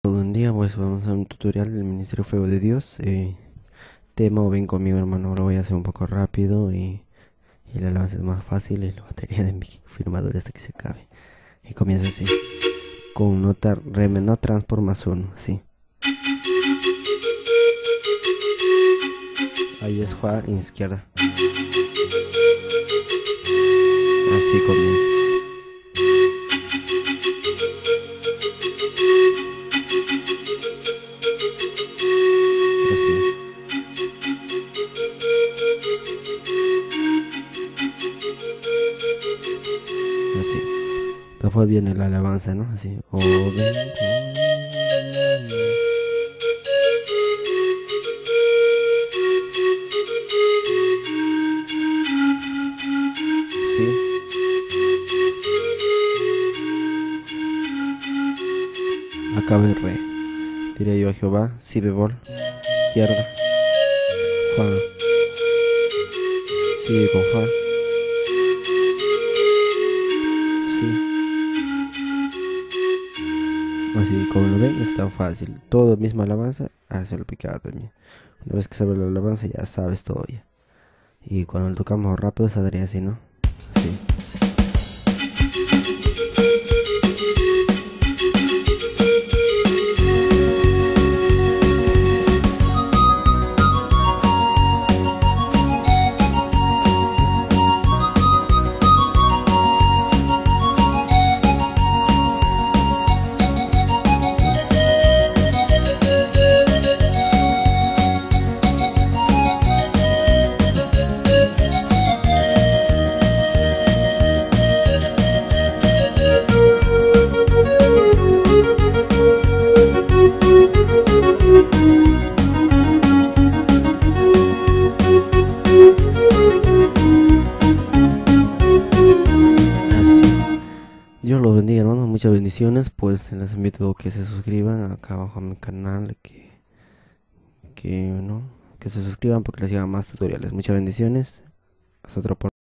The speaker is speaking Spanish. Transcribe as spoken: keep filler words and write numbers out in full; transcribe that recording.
Buen día, pues vamos a hacer un tutorial del Ministerio Fuego de Dios. Eh, tema o ven conmigo, hermano, lo voy a hacer un poco rápido y, y el alabanza es más fácil y la batería de mi firmador hasta que se acabe. Y comienza así, con nota re menor transform más uno, así. Ahí es fa en izquierda. Así comienza. Así. Así. Después viene la alabanza, ¿no? Así. O ven. Sí. Acaba en re. Diré yo a Jehová, si bemol, izquierda, fa, sigue con fa, si. Así como lo ven, está fácil. Todo misma alabanza, hace lo picado también. Una vez que sabes la alabanza, ya sabes todo ya. Y cuando lo tocamos rápido, saldría así, ¿no? Así. Dios los bendiga, hermanos, muchas bendiciones. Pues les invito a que se suscriban acá abajo a mi canal, que, que, ¿no? que se suscriban porque les llegan más tutoriales. Muchas bendiciones. Hasta otra oportunidad.